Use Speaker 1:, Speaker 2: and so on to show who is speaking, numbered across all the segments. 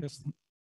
Speaker 1: Yes.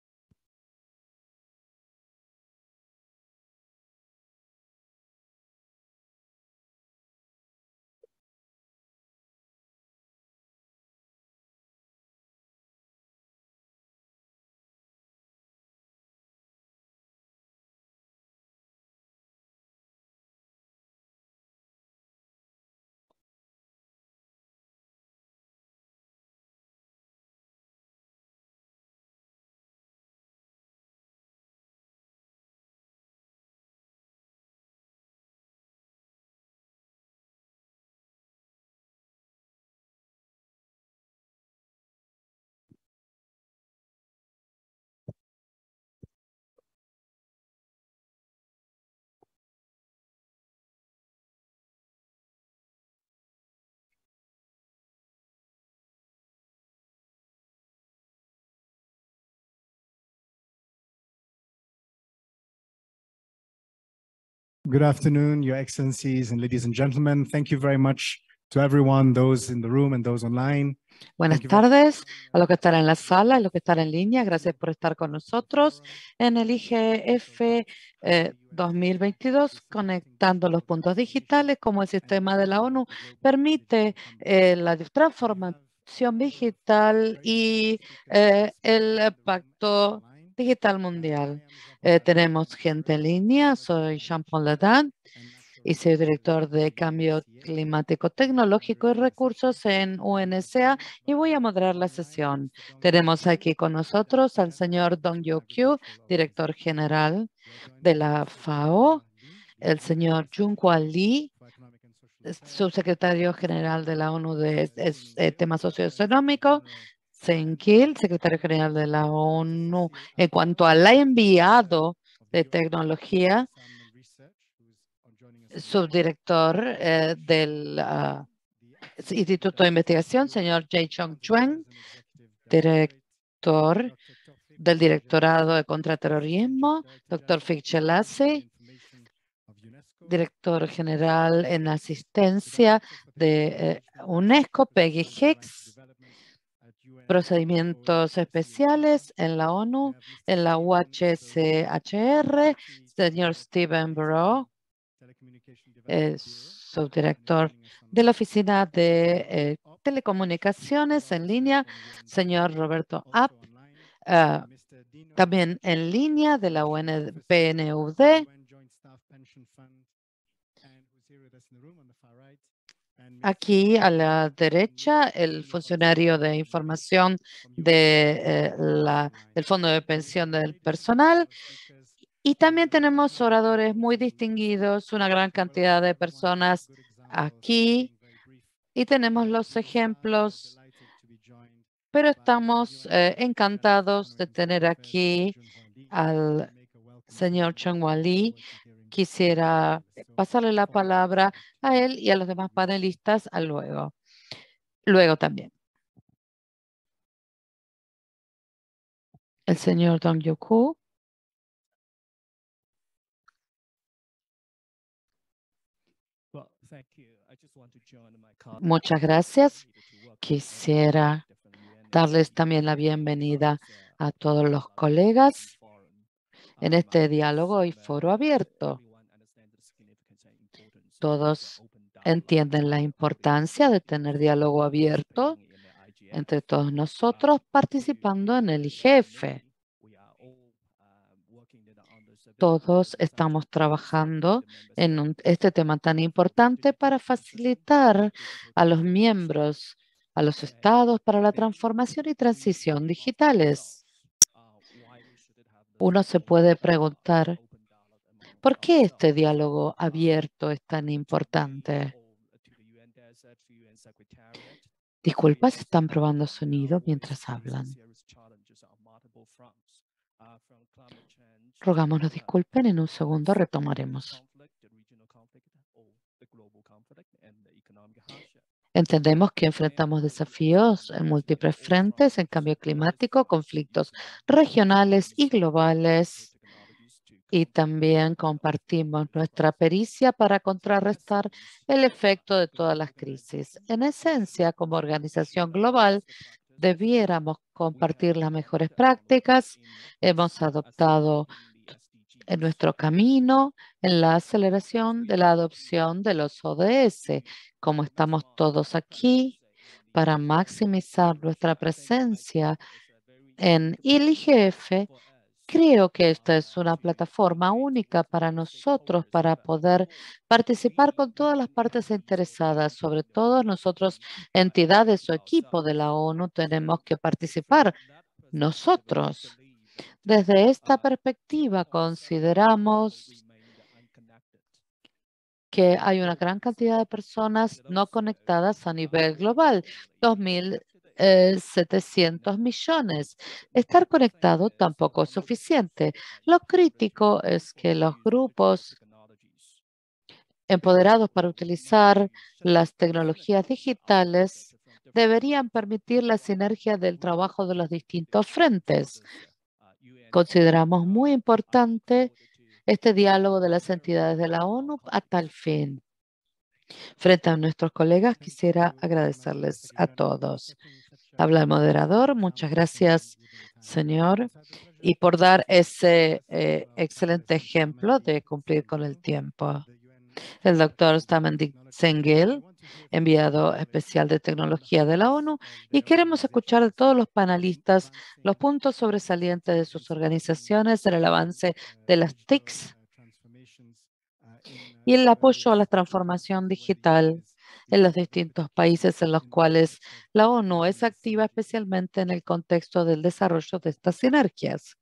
Speaker 1: Good afternoon, Your Excellencies and ladies and gentlemen. Thank you very much to everyone, those in the room and those online.
Speaker 2: Buenas tardes a los que están en la sala y los que están en línea. Gracias por estar con nosotros en el IGF 2022, conectando los puntos digitales como el sistema de la ONU permite la transformación digital y el pacto digital mundial. Tenemos gente en línea. Soy Jean-Paul Ledan y soy director de Cambio Climático Tecnológico y Recursos en UNSA y voy a moderar la sesión. Tenemos aquí con nosotros al señor Dong-Yu Kyu, director general de la FAO, el señor Jung-Hwa Lee, subsecretario general de la ONU de temas socioeconómicos, Zheng Kil, secretario general de la ONU en cuanto al enviado de tecnología, subdirector del Instituto de Investigación, señor Jae-Chong Chuen, director del Directorado de Contraterrorismo, doctor Fik Chelassi, director general en asistencia de UNESCO, Peggy Hicks, procedimientos especiales en la ONU, en la UHCHR, señor Stephen Burrow, subdirector de la Oficina de Telecomunicaciones en línea, señor Roberto App, también en línea de la PNUD. Aquí a la derecha, el funcionario de información del Fondo de Pensión del Personal. Y también tenemos oradores muy distinguidos, una gran cantidad de personas aquí. Y tenemos los ejemplos, pero estamos encantados de tener aquí al señor Jung-Hwa Lee. Quisiera pasarle la palabra a él y a los demás panelistas luego también. El señor Dong-Yu Kyu. Muchas gracias. Quisiera darles también la bienvenida a todos los colegas en este diálogo y foro abierto. Todos entienden la importancia de tener diálogo abierto entre todos nosotros participando en el IGF. Todos estamos trabajando en este tema tan importante para facilitar a los miembros, a los estados para la transformación y transición digitales. Uno se puede preguntar, ¿por qué este diálogo abierto es tan importante? Disculpas, están probando sonido mientras hablan. Rogamos nos disculpen, en un segundo retomaremos. Entendemos que enfrentamos desafíos en múltiples frentes, en cambio climático, conflictos regionales y globales, y también compartimos nuestra pericia para contrarrestar el efecto de todas las crisis. En esencia, como organización global, debiéramos compartir las mejores prácticas. Hemos adoptado en nuestro camino en la aceleración de la adopción de los ODS. Como estamos todos aquí para maximizar nuestra presencia en el IGF, creo que esta es una plataforma única para nosotros para poder participar con todas las partes interesadas, sobre todo nosotros, entidades o equipo de la ONU, tenemos que participar nosotros. Desde esta perspectiva, consideramos que hay una gran cantidad de personas no conectadas a nivel global, 2.700 millones. Estar conectado tampoco es suficiente. Lo crítico es que los grupos empoderados para utilizar las tecnologías digitales deberían permitir la sinergia del trabajo de los distintos frentes. Consideramos muy importante este diálogo de las entidades de la ONU a tal fin. Frente a nuestros colegas, quisiera agradecerles a todos. Habla el moderador. Muchas gracias, señor, y por dar ese excelente ejemplo de cumplir con el tiempo. El doctor Stamendik Sengel, enviado especial de tecnología de la ONU, y queremos escuchar de todos los panelistas los puntos sobresalientes de sus organizaciones en el avance de las TICs y el apoyo a la transformación digital en los distintos países en los cuales la ONU es activa, especialmente en el contexto del desarrollo de estas sinergias.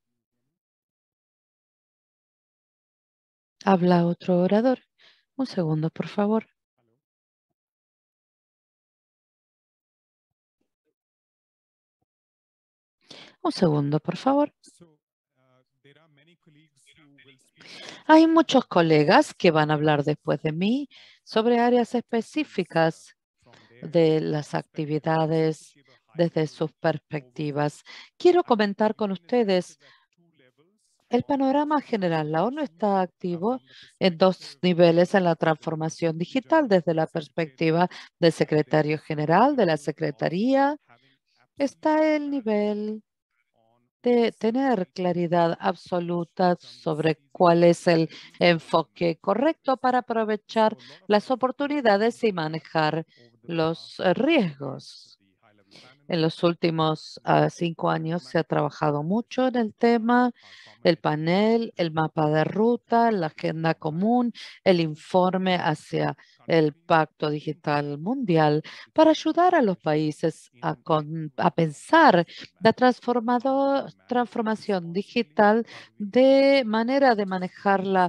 Speaker 2: Habla otro orador. Un segundo, por favor. Un segundo, por favor. Hay muchos colegas que van a hablar después de mí sobre áreas específicas de las actividades desde sus perspectivas. Quiero comentar con ustedes el panorama general. La ONU está activo en dos niveles en la transformación digital, desde la perspectiva del secretario general de la Secretaría. Está el nivel de tener claridad absoluta sobre cuál es el enfoque correcto para aprovechar las oportunidades y manejar los riesgos. En los últimos 5 años se ha trabajado mucho en el tema, el panel, el mapa de ruta, la agenda común, el informe hacia el Pacto Digital Mundial para ayudar a los países a pensar la transformación digital de manera de manejarla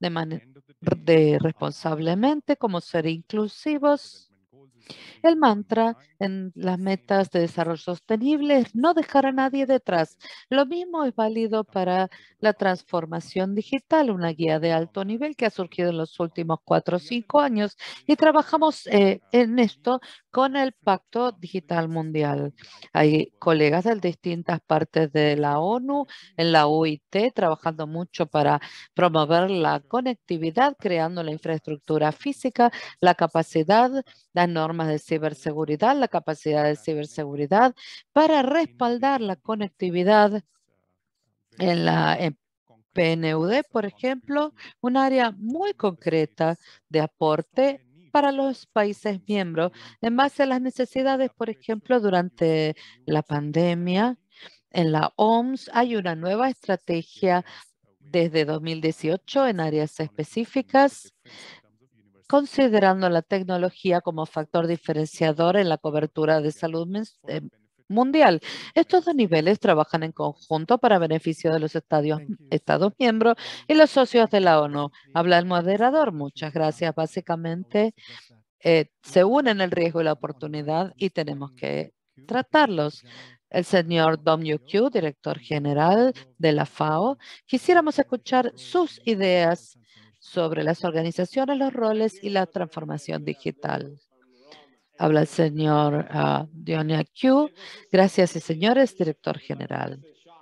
Speaker 2: de responsablemente, como ser inclusivos. El mantra en las metas de desarrollo sostenible es no dejar a nadie detrás. Lo mismo es válido para la transformación digital, una guía de alto nivel que ha surgido en los últimos 4 o 5 años y trabajamos en esto con el Pacto Digital Mundial. Hay colegas de distintas partes de la ONU, en la OIT, trabajando mucho para promover la conectividad, creando la infraestructura física, la capacidad, las normas de ciberseguridad, la capacidad de ciberseguridad para respaldar la conectividad en la PNUD, por ejemplo, un área muy concreta de aporte para los países miembros en base a las necesidades, por ejemplo, durante la pandemia. En la OMS hay una nueva estrategia desde 2018 en áreas específicas, considerando la tecnología como factor diferenciador en la cobertura de salud mundial. Estos dos niveles trabajan en conjunto para beneficio de los Estados miembros y los socios de la ONU. Habla el moderador. Muchas gracias. Básicamente, se unen el riesgo y la oportunidad y tenemos que tratarlos. El señor Dom Yu, director general de la FAO, quisiéramos escuchar sus ideas sobre las organizaciones, los roles y la transformación digital. Habla el señor Dionia Q. Gracias y señores, director general.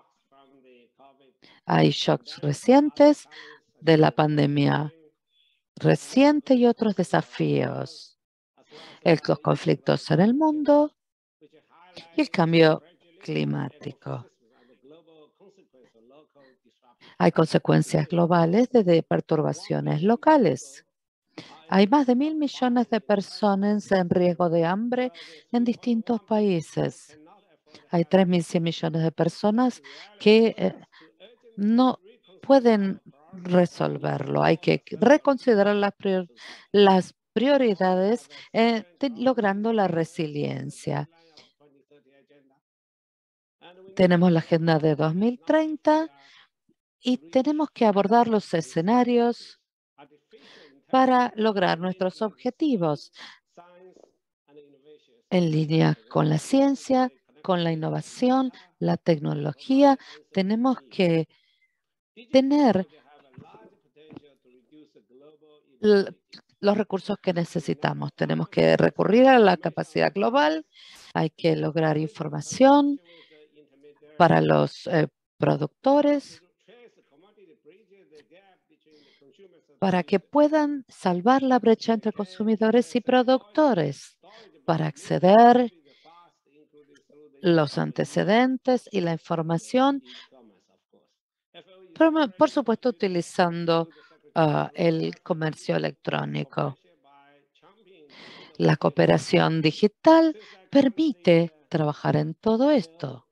Speaker 2: Hay shocks recientes de la pandemia reciente y otros desafíos. Los conflictos en el mundo y el cambio climático. Hay consecuencias globales de perturbaciones locales. Hay más de 1.000 millones de personas en riesgo de hambre en distintos países. Hay 3.100 millones de personas que no pueden resolverlo. Hay que reconsiderar las prioridades logrando la resiliencia. Tenemos la Agenda de 2030 y tenemos que abordar los escenarios para lograr nuestros objetivos en línea con la ciencia, con la innovación, la tecnología. Tenemos que tener los recursos que necesitamos. Tenemos que recurrir a la capacidad global. Hay que lograr información para los productores para que puedan salvar la brecha entre consumidores y productores, para acceder los antecedentes y la información, por supuesto utilizando el comercio electrónico. La cooperación digital permite trabajar en todo esto.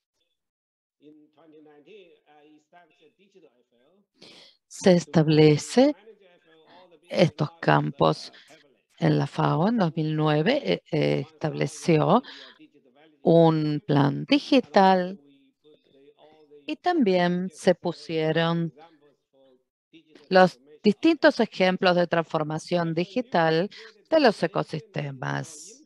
Speaker 2: Se establece estos campos en la FAO. En 2009 estableció un plan digital y también se pusieron los distintos ejemplos de transformación digital de los ecosistemas.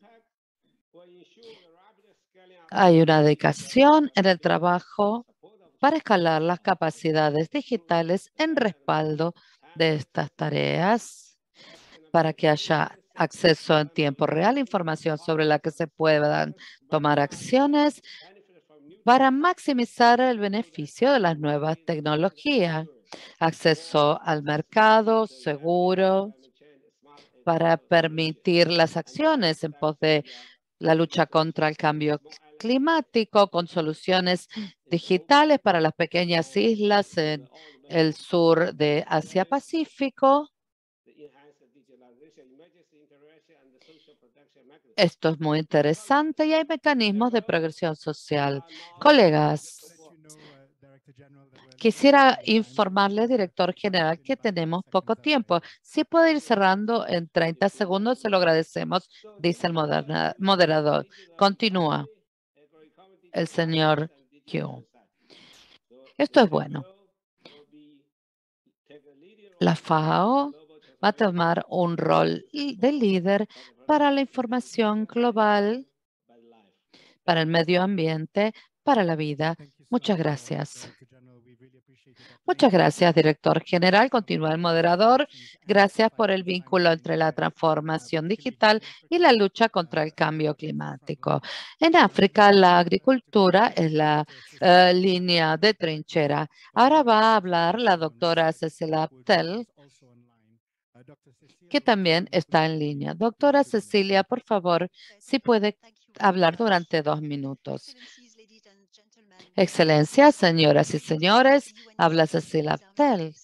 Speaker 2: Hay una dedicación en el trabajo para escalar las capacidades digitales en respaldo de estas tareas, para que haya acceso en tiempo real, información sobre la que se puedan tomar acciones para maximizar el beneficio de las nuevas tecnologías, acceso al mercado seguro para permitir las acciones en pos de la lucha contra el cambio climático, con soluciones digitales para las pequeñas islas en el sur de Asia-Pacífico. Esto es muy interesante y hay mecanismos de progresión social. Colegas, quisiera informarle, director general, que tenemos poco tiempo. Si puede ir cerrando en 30 segundos, se lo agradecemos, dice el moderador. Continúa el señor Q. Esto es bueno. La FAO va a tomar un rol de líder para la información global, para el medio ambiente, para la vida. Muchas gracias. Muchas gracias, director general. Continúa el moderador. Gracias por el vínculo entre la transformación digital y la lucha contra el cambio climático. En África, la agricultura es la línea de trinchera. Ahora va a hablar la doctora Cecilia Abtel, que también está en línea. Doctora Cecilia, por favor, si puede hablar durante 2 minutos. Excelencia, señoras y señores, habla Cecilia Abtel.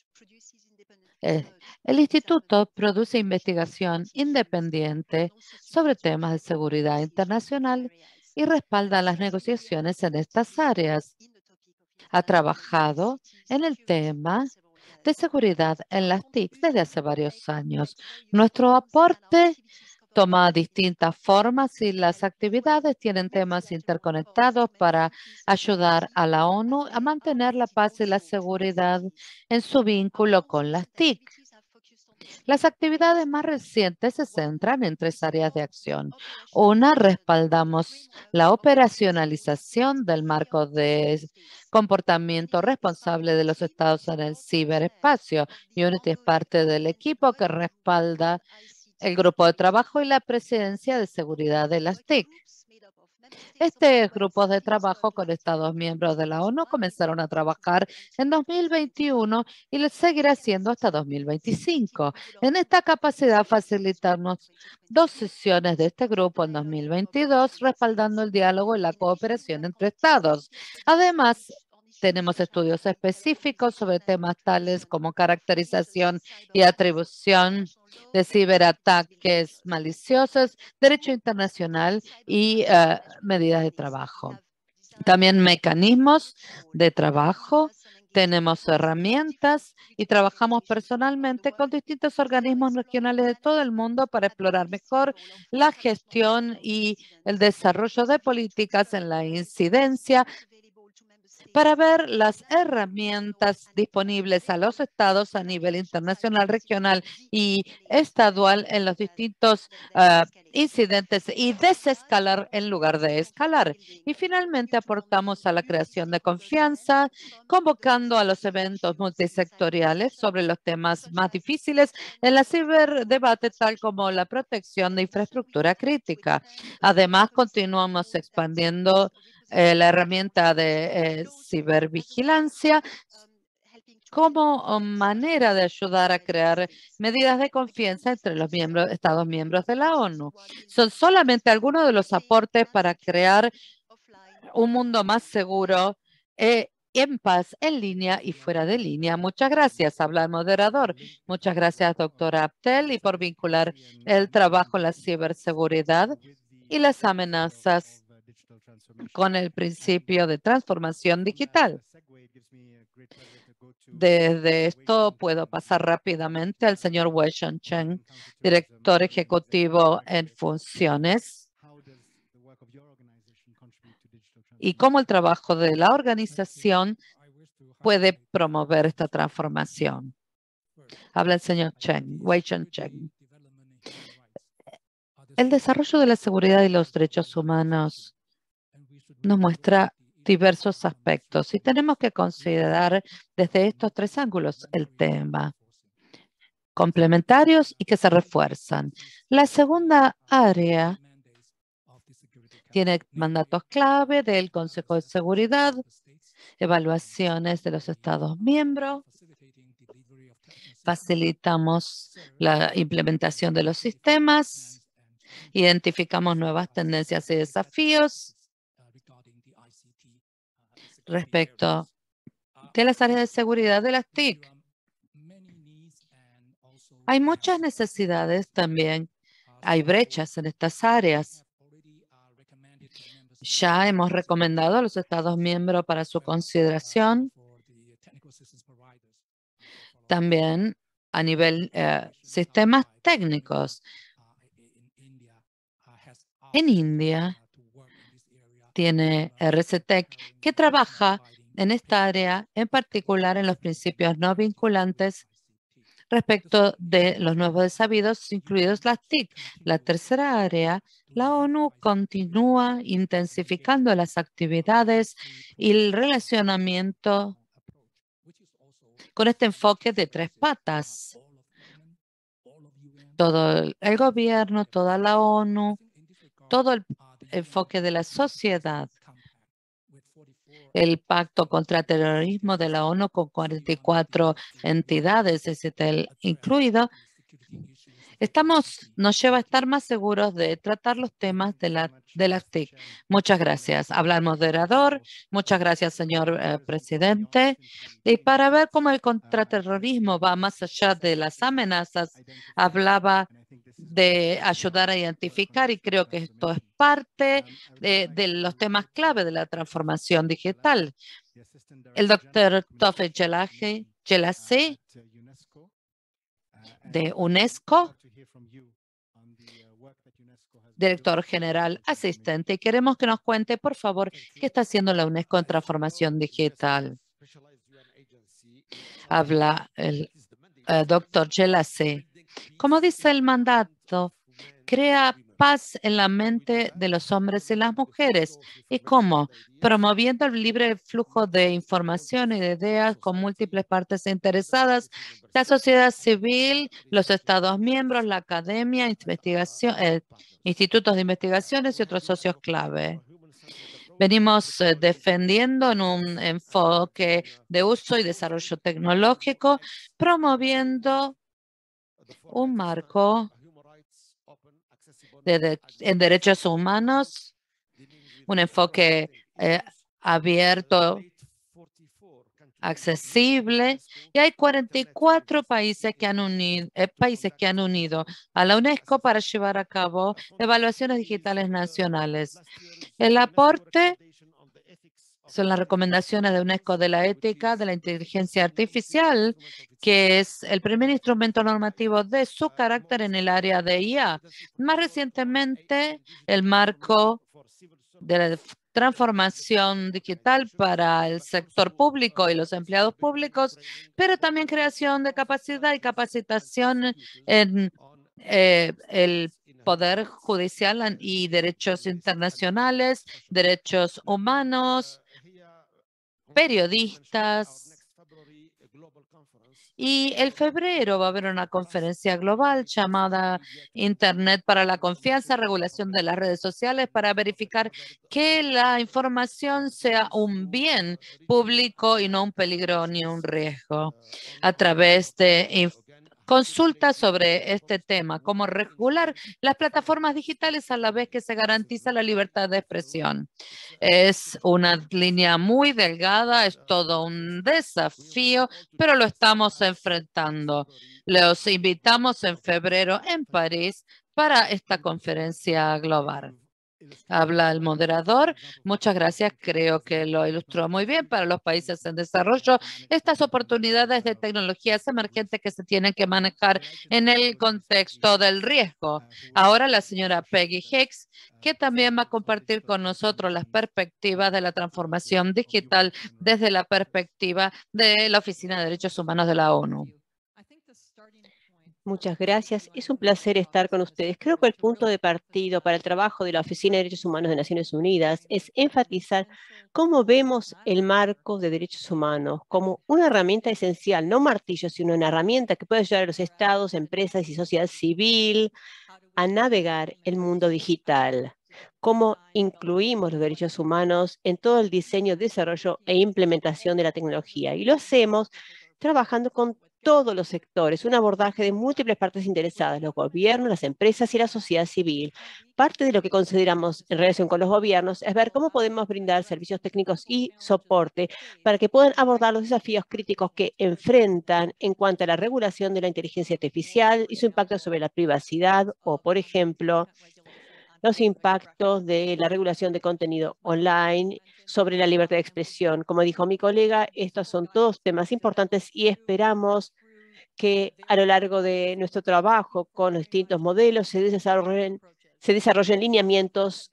Speaker 2: El instituto produce investigación independiente sobre temas de seguridad internacional y respalda las negociaciones en estas áreas. Ha trabajado en el tema de seguridad en las TIC desde hace varios años. Nuestro aporte toma distintas formas y las actividades tienen temas interconectados para ayudar a la ONU a mantener la paz y la seguridad en su vínculo con las TIC. Las actividades más recientes se centran en 3 áreas de acción. Una, respaldamos la operacionalización del marco de comportamiento responsable de los estados en el ciberespacio. Unity es parte del equipo que respalda el grupo de trabajo y la presidencia de seguridad de las TIC. Este grupo de trabajo con Estados miembros de la ONU comenzaron a trabajar en 2021 y lo seguirá haciendo hasta 2025. En esta capacidad facilitamos 2 sesiones de este grupo en 2022, respaldando el diálogo y la cooperación entre Estados. Además, tenemos estudios específicos sobre temas tales como caracterización y atribución de ciberataques maliciosos, derecho internacional y medidas de trabajo. También mecanismos de trabajo. Tenemos herramientas y trabajamos personalmente con distintos organismos regionales de todo el mundo para explorar mejor la gestión y el desarrollo de políticas en la incidencia, para ver las herramientas disponibles a los estados a nivel internacional, regional y estadual en los distintos incidentes y desescalar en lugar de escalar. Y finalmente aportamos a la creación de confianza, convocando a los eventos multisectoriales sobre los temas más difíciles en la ciberdebate, tal como la protección de infraestructura crítica. Además, continuamos expandiendo la herramienta de cibervigilancia como manera de ayudar a crear medidas de confianza entre los Estados miembros de la ONU. Son solamente algunos de los aportes para crear un mundo más seguro, en paz, en línea y fuera de línea. Muchas gracias, habla el moderador. Muchas gracias, doctora Aptel, y por vincular el trabajo en la ciberseguridad y las amenazas con el principio de transformación digital. Desde esto puedo pasar rápidamente al señor Wei-Shan Chen, director ejecutivo en funciones, y cómo el trabajo de la organización puede promover esta transformación. Habla el señor Chen, Wei-Shan Chen. El desarrollo de la seguridad y los derechos humanos nos muestra diversos aspectos y tenemos que considerar desde estos 3 ángulos el tema: complementarios y que se refuerzan. La segunda área tiene mandatos clave del Consejo de Seguridad, evaluaciones de los Estados miembros, facilitamos la implementación de los sistemas, identificamos nuevas tendencias y desafíos respecto de las áreas de seguridad de las TIC. Hay muchas necesidades también, hay brechas en estas áreas. Ya hemos recomendado a los Estados miembros para su consideración. También a nivel sistemas técnicos. En India tiene RCTEC que trabaja en esta área, en particular en los principios no vinculantes respecto de los nuevos desafios, incluidos las TIC. La tercera área, la ONU continúa intensificando las actividades y el relacionamiento con este enfoque de 3 patas. Todo el gobierno, toda la ONU, todo el enfoque de la sociedad. El Pacto contra el Terrorismo de la ONU con 44 entidades, STL incluido, nos lleva a estar más seguros de tratar los temas de las TIC. Muchas gracias. Habla el moderador. Muchas gracias, señor presidente. Y para ver cómo el contraterrorismo va más allá de las amenazas, hablaba de ayudar a identificar, y creo que esto es parte de los temas clave de la transformación digital. El doctor Tofik Jelassi de UNESCO, director general asistente, y queremos que nos cuente, por favor, qué está haciendo la UNESCO en transformación digital. Habla el doctor Jelassi. Como dice el mandato, crea paz en la mente de los hombres y las mujeres. ¿Y cómo? Promoviendo el libre flujo de información y de ideas con múltiples partes interesadas, la sociedad civil, los Estados miembros, la academia, institutos de investigaciones y otros socios clave. Venimos defendiendo en un enfoque de uso y desarrollo tecnológico, promoviendo un marco en derechos humanos, un enfoque abierto, accesible, y hay 44 países que han unido a la UNESCO para llevar a cabo evaluaciones digitales nacionales. El aporte son las recomendaciones de UNESCO de la ética de la inteligencia artificial, que es el primer instrumento normativo de su carácter en el área de IA. Más recientemente, el marco de la transformación digital para el sector público y los empleados públicos, pero también creación de capacidad y capacitación en el poder judicial y derechos internacionales, derechos humanos, periodistas. Y en febrero va a haber una conferencia global llamada Internet para la confianza, regulación de las redes sociales, para verificar que la información sea un bien público y no un peligro ni un riesgo. A través de consultas sobre este tema, cómo regular las plataformas digitales a la vez que se garantiza la libertad de expresión. Es una línea muy delgada, es todo un desafío, pero lo estamos enfrentando. Los invitamos en febrero en París para esta conferencia global. Habla el moderador. Muchas gracias. Creo que lo ilustró muy bien para los países en desarrollo. Estas oportunidades de tecnologías emergentes que se tienen que manejar en el contexto del riesgo. Ahora la señora Peggy Hicks, que también va a compartir con nosotros las perspectivas de la transformación digital desde la perspectiva de la Oficina de Derechos Humanos de la ONU.
Speaker 3: Muchas gracias. Es un placer estar con ustedes. Creo que el punto de partida para el trabajo de la Oficina de Derechos Humanos de Naciones Unidas es enfatizar cómo vemos el marco de derechos humanos como una herramienta esencial, no martillo, sino una herramienta que puede ayudar a los estados, empresas y sociedad civil a navegar el mundo digital. Cómo incluimos los derechos humanos en todo el diseño, desarrollo e implementación de la tecnología. Y lo hacemos trabajando con todos los sectores, un abordaje de múltiples partes interesadas, los gobiernos, las empresas y la sociedad civil. Parte de lo que consideramos en relación con los gobiernos es ver cómo podemos brindar servicios técnicos y soporte para que puedan abordar los desafíos críticos que enfrentan en cuanto a la regulación de la inteligencia artificial y su impacto sobre la privacidad o, por ejemplo, los impactos de la regulación de contenido online sobre la libertad de expresión. Como dijo mi colega, estos son todos temas importantes y esperamos que a lo largo de nuestro trabajo con los distintos modelos se desarrollen lineamientos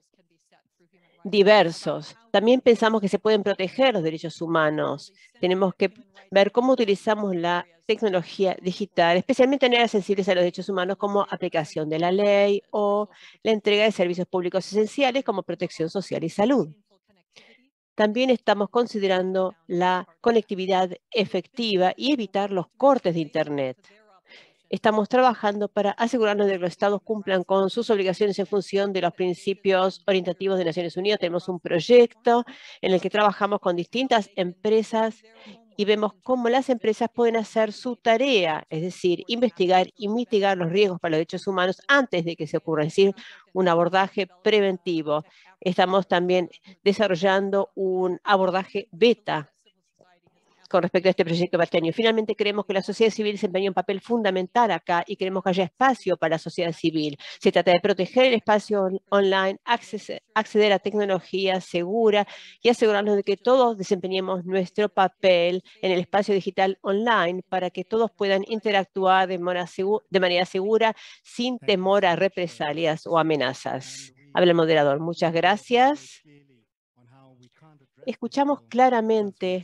Speaker 3: diversos. También pensamos que se pueden proteger los derechos humanos. Tenemos que ver cómo utilizamos la tecnología digital, especialmente en áreas sensibles a los derechos humanos como aplicación de la ley o la entrega de servicios públicos esenciales como protección social y salud. También estamos considerando la conectividad efectiva y evitar los cortes de Internet. Estamos trabajando para asegurarnos de que los estados cumplan con sus obligaciones en función de los principios orientativos de Naciones Unidas. Tenemos un proyecto en el que trabajamos con distintas empresas y vemos cómo las empresas pueden hacer su tarea, es decir, investigar y mitigar los riesgos para los derechos humanos antes de que se ocurra, es decir, un abordaje preventivo. Estamos también desarrollando un abordaje beta con respecto a este proyecto Barteño. Finalmente, creemos que la sociedad civil desempeña un papel fundamental acá y queremos que haya espacio para la sociedad civil. Se trata de proteger el espacio online, acceder a tecnología segura y asegurarnos de que todos desempeñemos nuestro papel en el espacio digital online para que todos puedan interactuar de manera segura sin temor a represalias o amenazas. Habla el moderador. Muchas gracias. Escuchamos claramente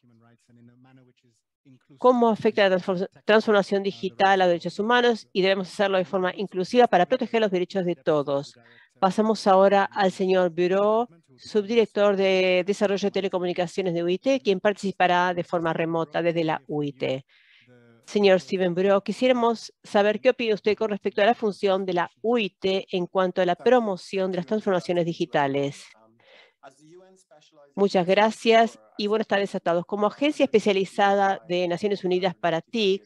Speaker 3: cómo afecta la transformación digital a los derechos humanos y debemos hacerlo de forma inclusiva para proteger los derechos de todos. Pasamos ahora al señor Bureau, subdirector de Desarrollo de Telecomunicaciones de UIT, quien participará de forma remota desde la UIT. Señor Steven Bureau, quisiéramos saber qué opina usted con respecto a la función de la UIT en cuanto a la promoción de las transformaciones digitales. Muchas gracias y buenas tardes a todos. Como agencia especializada de Naciones Unidas para TIC,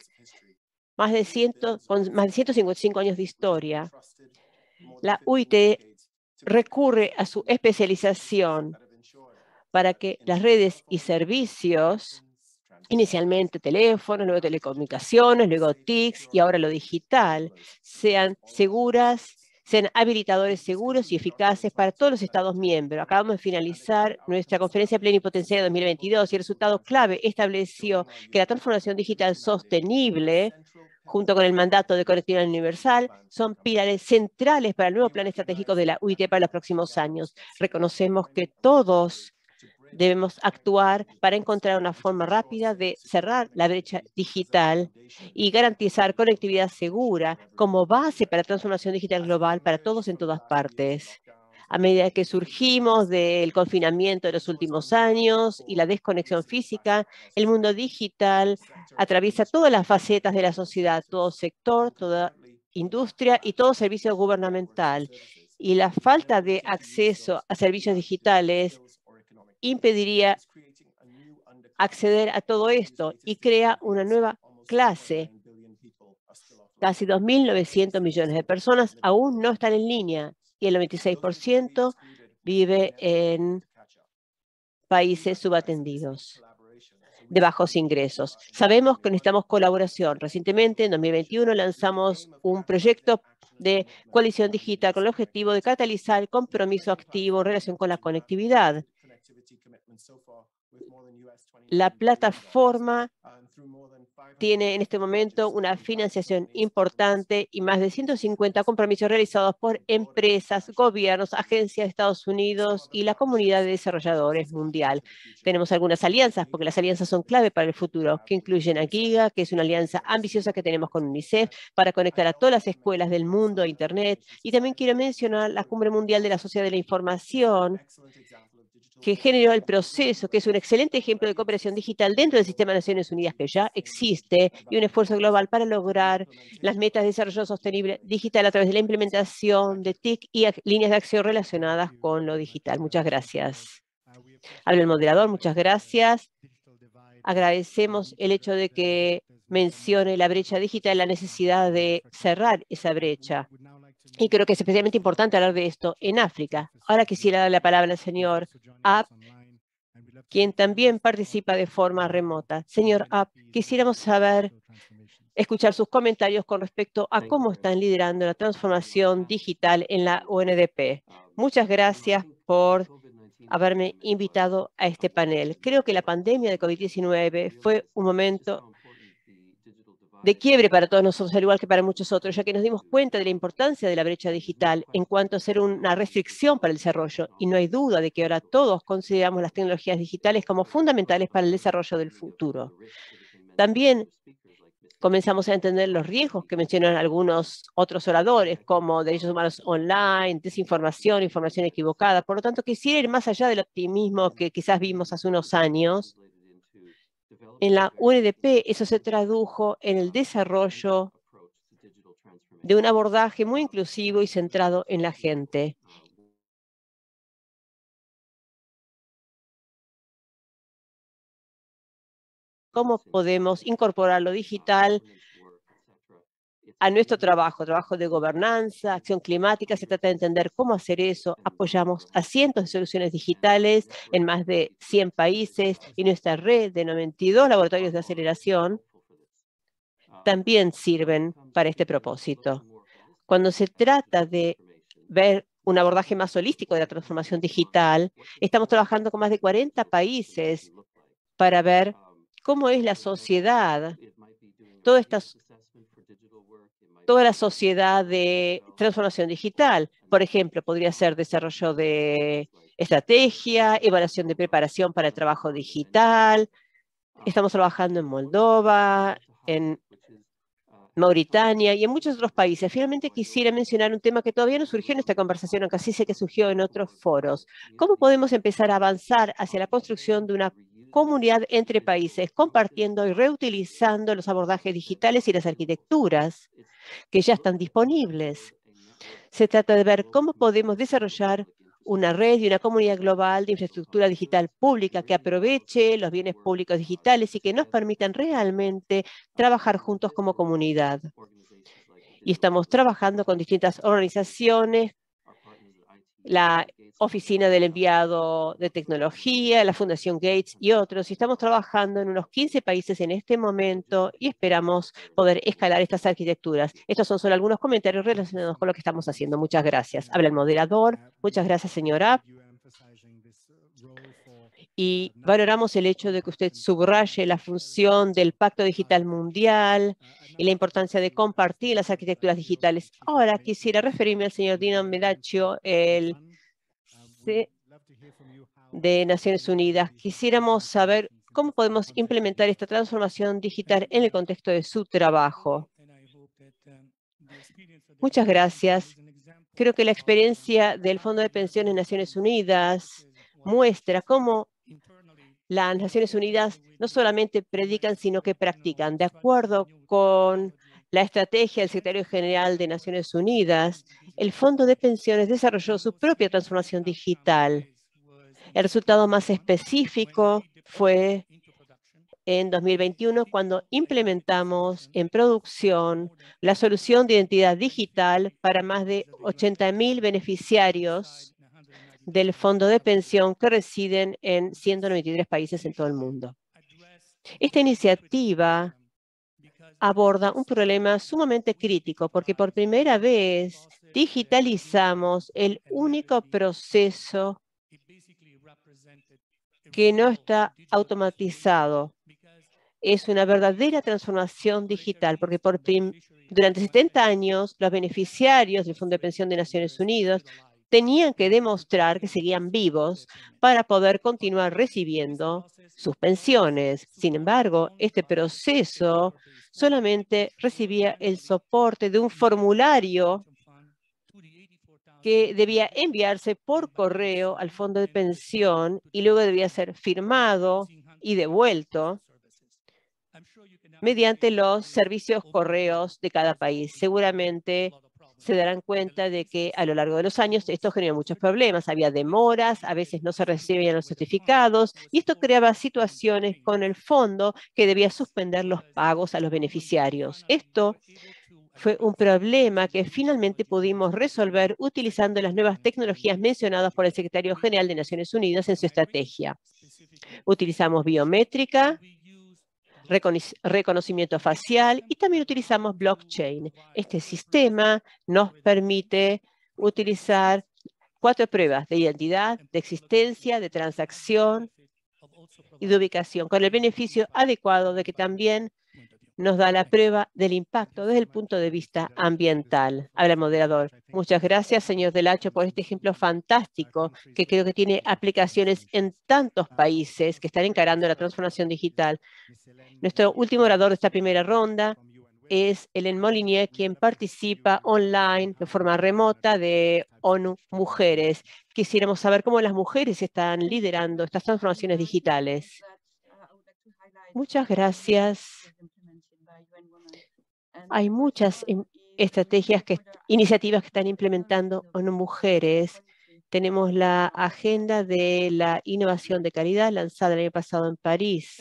Speaker 3: con más de 155 años de historia, la UIT recurre a su especialización para que las redes y servicios, inicialmente teléfonos, luego telecomunicaciones, luego TICs y ahora lo digital, sean seguras, sean habilitadores seguros y eficaces para todos los Estados miembros. Acabamos de finalizar nuestra conferencia plenipotenciaria 2022 y el resultado clave estableció que la transformación digital sostenible, junto con el mandato de conectividad universal, son pilares centrales para el nuevo plan estratégico de la UIT para los próximos años. Reconocemos que todos debemos actuar para encontrar una forma rápida de cerrar la brecha digital y garantizar conectividad segura como base para la transformación digital global para todos en todas partes. A medida que surgimos del confinamiento de los últimos años y la desconexión física, el mundo digital atraviesa todas las facetas de la sociedad, todo sector, toda industria y todo servicio gubernamental. Y la falta de acceso a servicios digitales impediría acceder a todo esto y crea una nueva clase. Casi 2.900 millones de personas aún no están en línea y el 96% vive en países subatendidos, de bajos ingresos. Sabemos que necesitamos colaboración. Recientemente, en 2021, lanzamos un proyecto de coalición digital con el objetivo de catalizar el compromiso activo en relación con la conectividad. La plataforma tiene en este momento una financiación importante y más de 150 compromisos realizados por empresas, gobiernos, agencias de Estados Unidos y la comunidad de desarrolladores mundial. Tenemos algunas alianzas, porque las alianzas son clave para el futuro, que incluyen a GIGA, que es una alianza ambiciosa que tenemos con UNICEF para conectar a todas las escuelas del mundo a Internet. Y también quiero mencionar la Cumbre Mundial de la Sociedad de la Información, que generó el proceso, que es un excelente ejemplo de cooperación digital dentro del sistema de Naciones Unidas que ya existe y un esfuerzo global para lograr las metas de desarrollo sostenible digital a través de la implementación de TIC y líneas de acción relacionadas con lo digital. Muchas gracias. Habla el moderador, muchas gracias. Agradecemos el hecho de que mencione la brecha digital, la necesidad de cerrar esa brecha. Y creo que es especialmente importante hablar de esto en África. Ahora quisiera dar la palabra al señor App, quien también participa de forma remota. Señor App, quisiéramos escuchar sus comentarios con respecto a cómo están liderando la transformación digital en la UNDP. Muchas gracias por haberme invitado a este panel. Creo que la pandemia de COVID-19 fue un momento de quiebre para todos nosotros, al igual que para muchos otros, ya que nos dimos cuenta de la importancia de la brecha digital en cuanto a ser una restricción para el desarrollo. Y no hay duda de que ahora todos consideramos las tecnologías digitales como fundamentales para el desarrollo del futuro. También comenzamos a entender los riesgos que mencionan algunos otros oradores, como derechos humanos online, desinformación, información equivocada. Por lo tanto, quisiera ir más allá del optimismo que quizás vimos hace unos años. En la UNDP eso se tradujo en el desarrollo de un abordaje muy inclusivo y centrado en la gente. ¿Cómo podemos incorporar lo digital a nuestro trabajo de gobernanza, acción climática? Se trata de entender cómo hacer eso. Apoyamos a cientos de soluciones digitales en más de 100 países y nuestra red de 92 laboratorios de aceleración también sirven para este propósito. Cuando se trata de ver un abordaje más holístico de la transformación digital, estamos trabajando con más de 40 países para ver cómo es la sociedad, toda la sociedad de transformación digital. Por ejemplo, podría ser desarrollo de estrategia, evaluación de preparación para el trabajo digital. Estamos trabajando en Moldova, en Mauritania y en muchos otros países. Finalmente quisiera mencionar un tema que todavía no surgió en esta conversación, aunque sí sé que surgió en otros foros. ¿Cómo podemos empezar a avanzar hacia la construcción de una comunidad entre países, compartiendo y reutilizando los abordajes digitales y las arquitecturas que ya están disponibles? Se trata de ver cómo podemos desarrollar una red y una comunidad global de infraestructura digital pública que aproveche los bienes públicos digitales y que nos permitan realmente trabajar juntos como comunidad. Y estamos trabajando con distintas organizaciones, la Oficina del Enviado de Tecnología, la Fundación Gates y otros, y estamos trabajando en unos 15 países en este momento y esperamos poder escalar estas arquitecturas. Estos son solo algunos comentarios relacionados con lo que estamos haciendo. Muchas gracias. Habla el moderador. Muchas gracias, señora. Y valoramos el hecho de que usted subraye la función del Pacto Digital Mundial y la importancia de compartir las arquitecturas digitales. Ahora quisiera referirme al señor Dino Medaccio, el de Naciones Unidas. Quisiéramos saber cómo podemos implementar esta transformación digital en el contexto de su trabajo. Muchas gracias. Creo que la experiencia del Fondo de Pensiones de Naciones Unidas muestra cómo las Naciones Unidas no solamente predican, sino que practican. De acuerdo con la estrategia del Secretario General de Naciones Unidas, el Fondo de Pensiones desarrolló su propia transformación digital. El resultado más específico fue en 2021, cuando implementamos en producción la solución de identidad digital para más de 80.000 beneficiarios del fondo de pensión que residen en 193 países en todo el mundo. Esta iniciativa aborda un problema sumamente crítico porque por primera vez digitalizamos el único proceso que no está automatizado. Es una verdadera transformación digital porque durante 70 años los beneficiarios del Fondo de Pensión de Naciones Unidas tenían que demostrar que seguían vivos para poder continuar recibiendo sus pensiones. Sin embargo, este proceso solamente recibía el soporte de un formulario que debía enviarse por correo al fondo de pensión y luego debía ser firmado y devuelto mediante los servicios correos de cada país. Seguramente se darán cuenta de que a lo largo de los años esto generó muchos problemas. Había demoras, a veces no se recibían los certificados y esto creaba situaciones con el fondo que debía suspender los pagos a los beneficiarios. Esto fue un problema que finalmente pudimos resolver utilizando las nuevas tecnologías mencionadas por el Secretario General de Naciones Unidas en su estrategia. Utilizamos biométrica, reconocimiento facial y también utilizamos blockchain. Este sistema nos permite utilizar 4 pruebas de identidad, de existencia, de transacción y de ubicación, con el beneficio adecuado de que también nos da la prueba del impacto desde el punto de vista ambiental. Habla el moderador. Muchas gracias, señor Delacho, por este ejemplo fantástico que creo que tiene aplicaciones en tantos países que están encarando la transformación digital. Nuestro último orador de esta primera ronda es Hélène Molinier, quien participa online de forma remota de ONU Mujeres. Quisiéramos saber cómo las mujeres están liderando estas transformaciones digitales. Muchas gracias. Hay muchas iniciativas que están implementando ONU Mujeres. Tenemos la Agenda de la Innovación de Calidad lanzada el año pasado en París.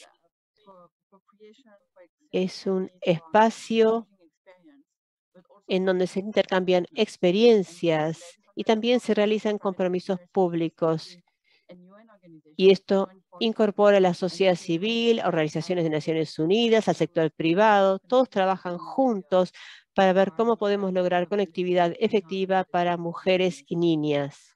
Speaker 3: Es un espacio en donde se intercambian experiencias y también se realizan compromisos públicos. Y esto incorpora a la sociedad civil, a organizaciones de Naciones Unidas, al sector privado. Todos trabajan juntos para ver cómo podemos lograr conectividad efectiva para mujeres y niñas.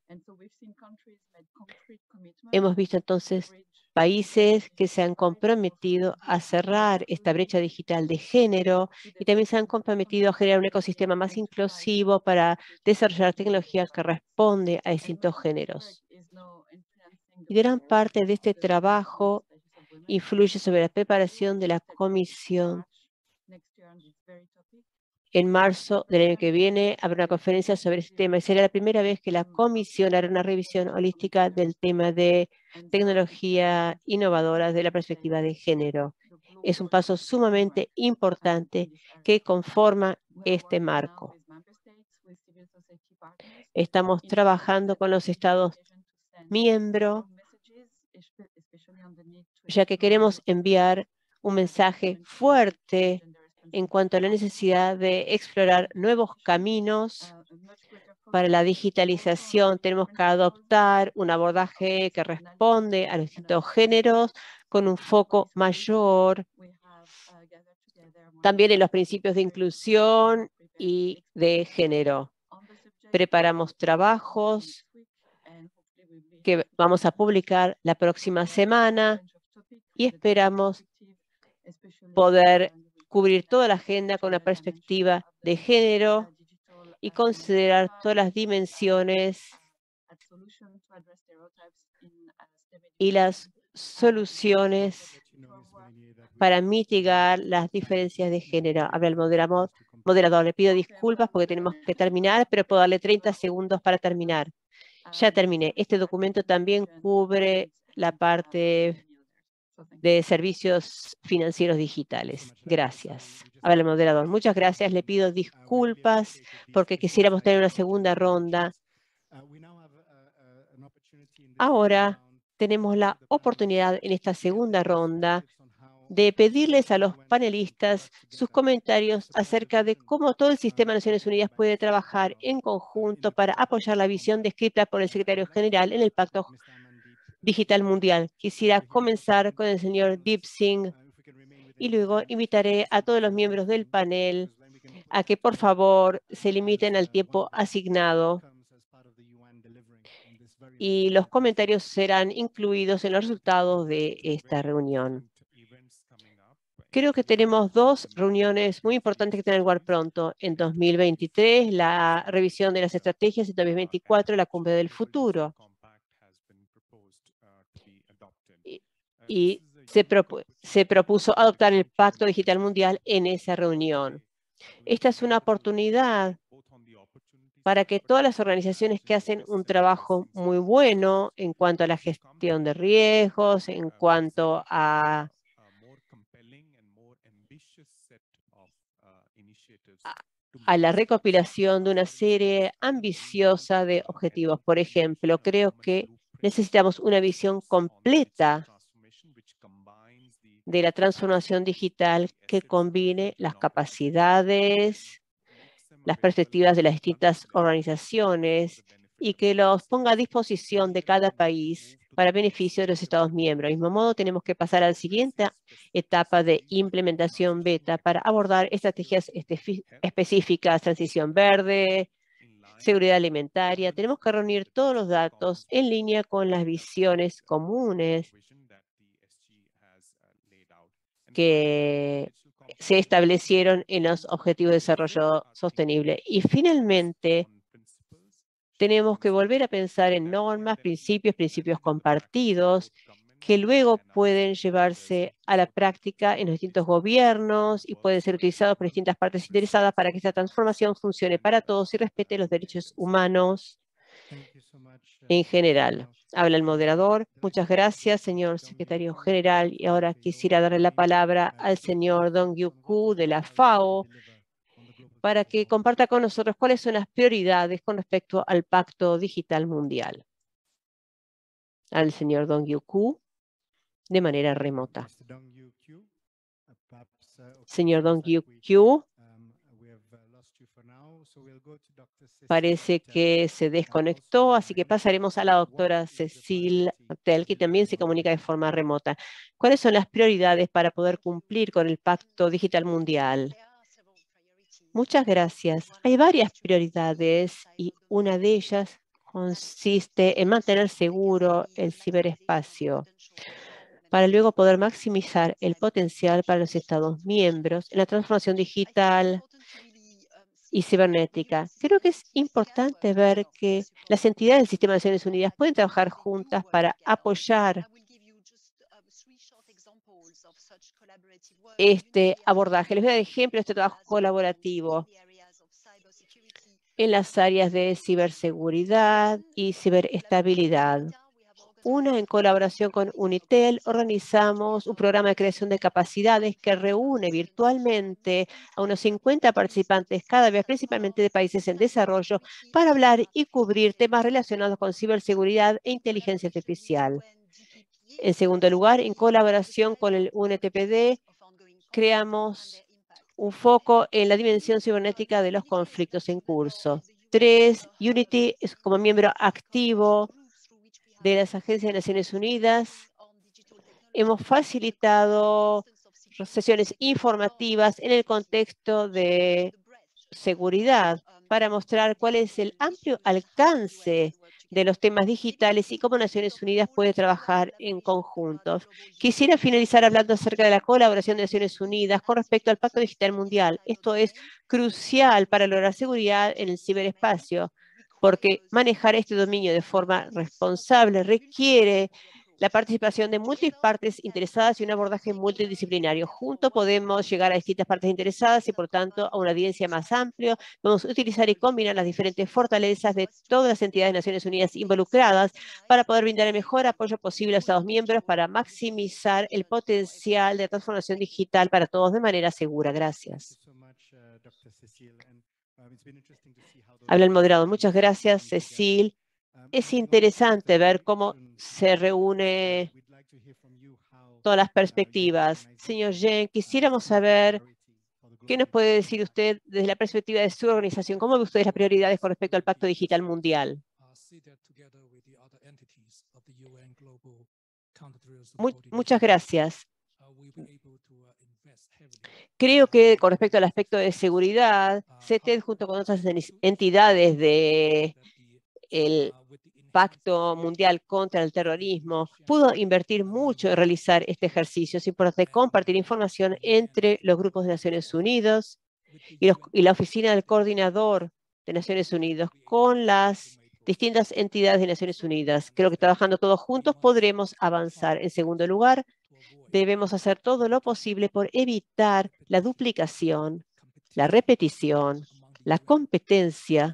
Speaker 3: Hemos visto entonces países que se han comprometido a cerrar esta brecha digital de género y también se han comprometido a generar un ecosistema más inclusivo para desarrollar tecnología que responde a distintos géneros. Y gran parte de este trabajo influye sobre la preparación de la comisión. En marzo del año que viene habrá una conferencia sobre este tema y será la primera vez que la comisión hará una revisión holística del tema de tecnología innovadora desde la perspectiva de género. Es un paso sumamente importante que conforma este marco. Estamos trabajando con los Estados miembros, ya que queremos enviar un mensaje fuerte en cuanto a la necesidad de explorar nuevos caminos para la digitalización. Tenemos que adoptar un abordaje que responde a los distintos géneros con un foco mayor también en los principios de inclusión y de género. Preparamos trabajos que vamos a publicar la próxima semana y esperamos poder cubrir toda la agenda con una perspectiva de género y considerar todas las dimensiones y las soluciones para mitigar las diferencias de género. Habla el moderador. Le pido disculpas porque tenemos que terminar, pero puedo darle 30 segundos para terminar. Ya terminé. Este documento también cubre la parte de servicios financieros digitales. Gracias. Habla el moderador. Muchas gracias. Le pido disculpas porque quisiéramos tener una segunda ronda. Ahora tenemos la oportunidad en esta segunda ronda de pedirles a los panelistas sus comentarios acerca de cómo todo el sistema de Naciones Unidas puede trabajar en conjunto para apoyar la visión descrita por el secretario general en el Pacto Digital Mundial. Quisiera comenzar con el señor Deep Singh y luego invitaré a todos los miembros del panel a que por favor se limiten al tiempo asignado y los comentarios serán incluidos en los resultados de esta reunión. Creo que tenemos dos reuniones muy importantes que tener lugar pronto. En 2023, la revisión de las estrategias, y en 2024, la cumbre del futuro. Y se propuso adoptar el Pacto Digital Mundial en esa reunión. Esta es una oportunidad para que todas las organizaciones que hacen un trabajo muy bueno en cuanto a la gestión de riesgos, en cuanto a la recopilación de una serie ambiciosa de objetivos. Por ejemplo, creo que necesitamos una visión completa de la transformación digital que combine las capacidades, las perspectivas de las distintas organizaciones y que los ponga a disposición de cada país para beneficio de los Estados miembros. Del mismo modo, tenemos que pasar a la siguiente etapa de implementación beta para abordar estrategias específicas, transición verde, seguridad alimentaria. Tenemos que reunir todos los datos en línea con las visiones comunes que se establecieron en los Objetivos de Desarrollo Sostenible. Y finalmente, tenemos que volver a pensar en normas, principios compartidos, que luego pueden llevarse a la práctica en los distintos gobiernos y pueden ser utilizados por distintas partes interesadas para que esta transformación funcione para todos y respete los derechos humanos en general. Habla el moderador. Muchas gracias, señor secretario general. Y ahora quisiera darle la palabra al señor Dong-Yu Koo de la FAO para que comparta con nosotros cuáles son las prioridades con respecto al Pacto Digital Mundial. Al señor Dong-Yu Koo de manera remota. Señor Dong-Yu Koo, parece que se desconectó, así que pasaremos a la doctora Cecile Martel, que también se comunica de forma remota. ¿Cuáles son las prioridades para poder cumplir con el Pacto Digital Mundial? Muchas gracias. Hay varias prioridades y una de ellas consiste en mantener seguro el ciberespacio para luego poder maximizar el potencial para los Estados miembros en la transformación digital y cibernética. Creo que es importante ver que las entidades del Sistema de Naciones Unidas pueden trabajar juntas para apoyar este abordaje. Les voy a dar ejemplo de este trabajo colaborativo en las áreas de ciberseguridad y ciberestabilidad. Una, en colaboración con Unitel, organizamos un programa de creación de capacidades que reúne virtualmente a unos 50 participantes cada vez, principalmente de países en desarrollo, para hablar y cubrir temas relacionados con ciberseguridad e inteligencia artificial. En segundo lugar, en colaboración con el UNTPD, creamos un foco en la dimensión cibernética de los conflictos en curso. 3, Unity es como miembro activo de las agencias de Naciones Unidas. Hemos facilitado sesiones informativas en el contexto de seguridad para mostrar cuál es el amplio alcance de los temas digitales y cómo Naciones Unidas puede trabajar en conjunto. Quisiera finalizar hablando acerca de la colaboración de Naciones Unidas con respecto al Pacto Digital Mundial. Esto es crucial para lograr seguridad en el ciberespacio, porque manejar este dominio de forma responsable requiere la participación de múltiples partes interesadas y un abordaje multidisciplinario. Juntos podemos llegar a distintas partes interesadas y, por tanto, a una audiencia más amplia. Vamos a utilizar y combinar las diferentes fortalezas de todas las entidades de Naciones Unidas involucradas para poder brindar el mejor apoyo posible a los Estados miembros para maximizar el potencial de transformación digital para todos de manera segura. Gracias. Habla el moderador. Muchas gracias, Cecil. Es interesante ver cómo se reúne todas las perspectivas. Señor Jen, quisiéramos saber qué nos puede decir usted desde la perspectiva de su organización. ¿Cómo ve usted las prioridades con respecto al Pacto Digital Mundial? Muchas gracias. Creo que con respecto al aspecto de seguridad, CETED junto con otras entidades del Pacto Mundial contra el Terrorismo pudo invertir mucho en realizar este ejercicio. Es importante compartir información entre los grupos de Naciones Unidas y la Oficina del Coordinador de Naciones Unidas con las distintas entidades de Naciones Unidas. Creo que trabajando todos juntos podremos avanzar. En segundo lugar, debemos hacer todo lo posible por evitar la duplicación, la repetición, la competencia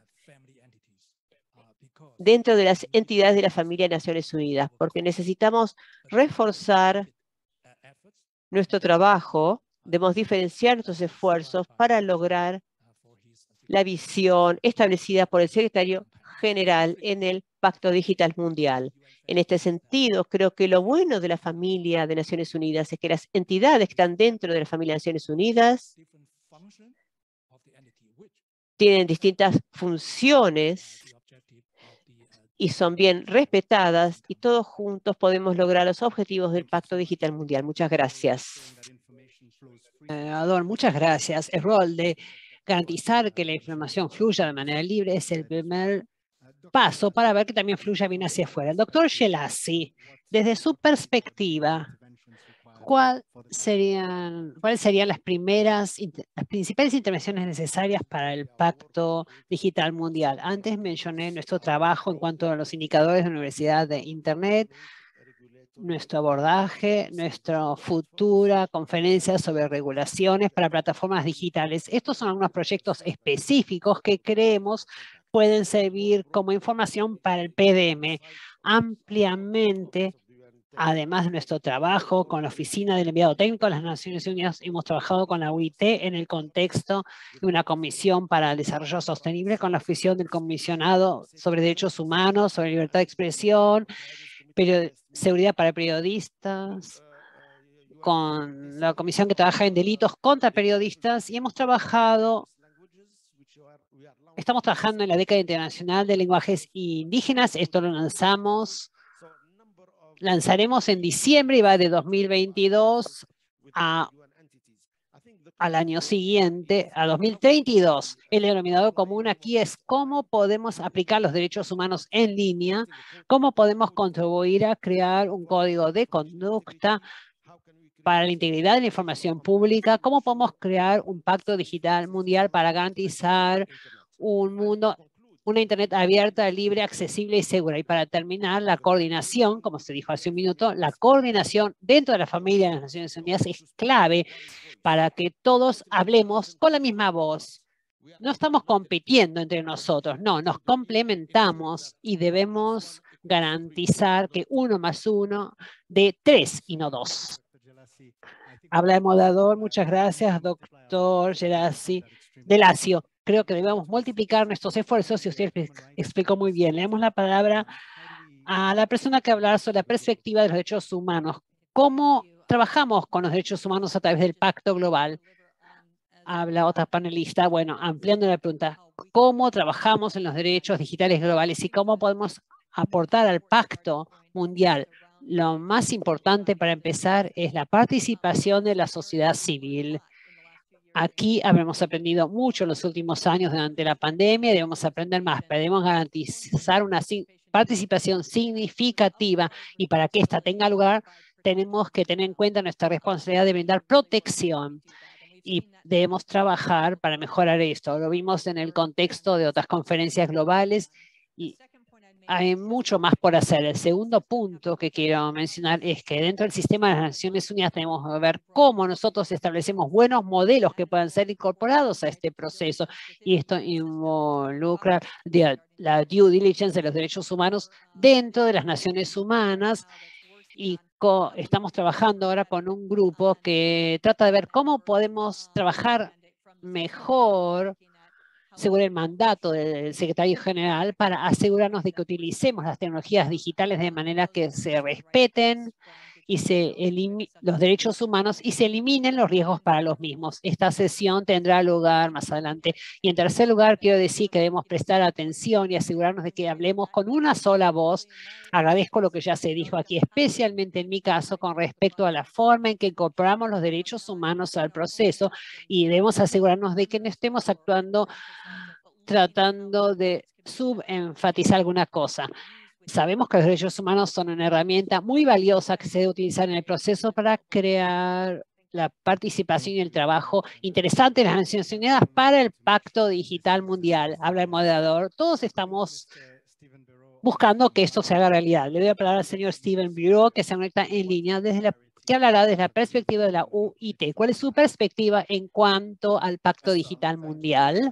Speaker 3: dentro de las entidades de la familia de Naciones Unidas, porque necesitamos reforzar nuestro trabajo, debemos diferenciar nuestros esfuerzos para lograr la visión establecida por el secretario general en el Pacto Digital Mundial. En este sentido, creo que lo bueno de la familia de Naciones Unidas es que las entidades que están dentro de la familia de Naciones Unidas tienen distintas funciones y son bien respetadas, y todos juntos podemos lograr los objetivos del Pacto Digital Mundial. Muchas gracias.
Speaker 4: Ador, muchas gracias. El rol de garantizar que la información fluya de manera libre es el primer paso para ver que también fluya bien hacia afuera. El doctor Shelassi, desde su perspectiva, ¿cuáles serían las principales intervenciones necesarias para el Pacto Digital Mundial? Antes mencioné nuestro trabajo en cuanto a los indicadores de la Universidad de Internet, nuestro abordaje, nuestra futura conferencia sobre regulaciones para plataformas digitales. Estos son algunos proyectos específicos que creemos pueden servir como información para el PDM ampliamente. Además de nuestro trabajo con la Oficina del Enviado Técnico de las Naciones Unidas, hemos trabajado con la UIT en el contexto de una comisión para el desarrollo sostenible con la oficina del comisionado sobre derechos humanos, sobre libertad de expresión, seguridad para periodistas, con la comisión que trabaja en delitos contra periodistas, y estamos trabajando en la década internacional de lenguajes indígenas. Esto lo lanzaremos en diciembre y va de 2022 al año siguiente, a 2032. El denominador común aquí es cómo podemos aplicar los derechos humanos en línea, cómo podemos contribuir a crear un código de conducta para la integridad de la información pública, cómo podemos crear un pacto digital mundial para garantizar un mundo, una Internet abierta, libre, accesible y segura. Y para terminar, la coordinación, como se dijo hace un minuto, la coordinación dentro de la familia de las Naciones Unidas es clave para que todos hablemos con la misma voz. No estamos compitiendo entre nosotros, no, nos complementamos y debemos garantizar que 1 más 1 dé 3 y no 2. Habla el moderador. Muchas gracias, doctor Delacio. Creo que debemos multiplicar nuestros esfuerzos y usted explicó muy bien. Le damos la palabra a la persona que hablará sobre la perspectiva de los derechos humanos. ¿Cómo trabajamos con los derechos humanos a través del Pacto Global? Habla otra panelista. Bueno, ampliando la pregunta, ¿cómo trabajamos en los derechos digitales globales y cómo podemos aportar al Pacto Mundial? Lo más importante para empezar es la participación de la sociedad civil. Aquí habremos aprendido mucho en los últimos años durante la pandemia y debemos aprender más, pero debemos garantizar una participación significativa y para que esta tenga lugar tenemos que tener en cuenta nuestra responsabilidad de brindar protección y debemos trabajar para mejorar esto. Lo vimos en el contexto de otras conferencias globales y hay mucho más por hacer. El segundo punto que quiero mencionar es que dentro del sistema de las Naciones Unidas tenemos que ver cómo nosotros establecemos buenos modelos que puedan ser incorporados a este proceso. Y esto involucra la due diligence de los derechos humanos dentro de las Naciones Unidas. Y estamos trabajando ahora con un grupo que trata de ver cómo podemos trabajar mejor según el mandato del secretario general, para asegurarnos de que utilicemos las tecnologías digitales de manera que se respeten y los derechos humanos y se eliminen los riesgos para los mismos. Esta sesión tendrá lugar más adelante. Y en tercer lugar, quiero decir que debemos prestar atención y asegurarnos de que hablemos con una sola voz. Agradezco lo que ya se dijo aquí, especialmente en mi caso, con respecto a la forma en que incorporamos los derechos humanos al proceso, y debemos asegurarnos de que no estemos actuando tratando de subenfatizar alguna cosa. Sabemos que los derechos humanos son una herramienta muy valiosa que se debe utilizar en el proceso para crear la participación y el trabajo interesante de las Naciones Unidas para el Pacto Digital Mundial. Habla el moderador. Todos estamos buscando que esto se haga realidad. Le doy la palabra al señor Steven Bureau, que se conecta en línea que hablará desde la perspectiva de la UIT. ¿Cuál es su perspectiva en cuanto al Pacto Digital Mundial?